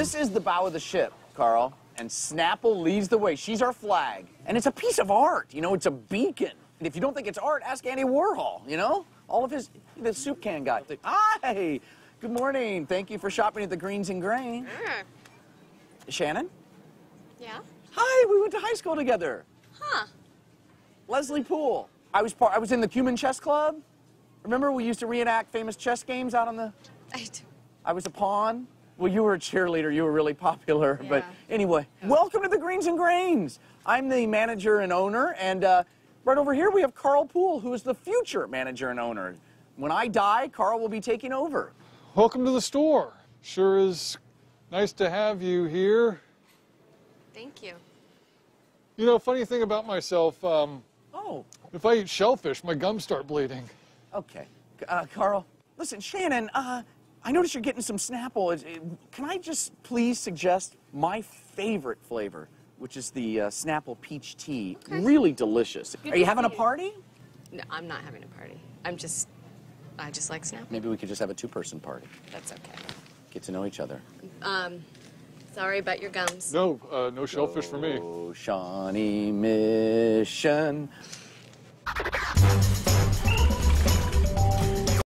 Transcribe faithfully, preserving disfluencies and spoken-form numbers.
this is the bow of the ship, Carl, and Snapple leads the way. She's our flag, and it's a piece of art. You know, it's a beacon. And if you don't think it's art, ask Andy Warhol, you know? All of his, the soup can guy. Hi, good morning. Thank you for shopping at the Greens and Grain. Mm. Shannon? Yeah? Hi, we went to high school together. Huh. Leslie Poole. I was part, I was in the Cumin Chess Club. Remember we used to reenact famous chess games out on the... I do. I was a pawn. Well, you were a cheerleader. You were really popular. Yeah. But anyway, welcome to the Greens and Grains. I'm the manager and owner, and uh, right over here we have Carl Poole, who is the future manager and owner. When I die, Carl will be taking over. Welcome to the store. Sure is nice to have you here. Thank you. You know, funny thing about myself, um, Oh, if I eat shellfish, my gums start bleeding. okay. Uh, Carl, listen, Shannon, uh, I noticed you're getting some Snapple. Is- it- Can I just please suggest my favorite flavor, which is the uh, Snapple peach tea? Okay. Really delicious. Good Are you to having a see you. party? No, I'm not having a party. I'm just, I just like Snapple. Maybe we could just have a two-person party. That's okay. Get to know each other. Um, sorry about your gums. No, uh, no shellfish for me. Oh, Shawnee Mission.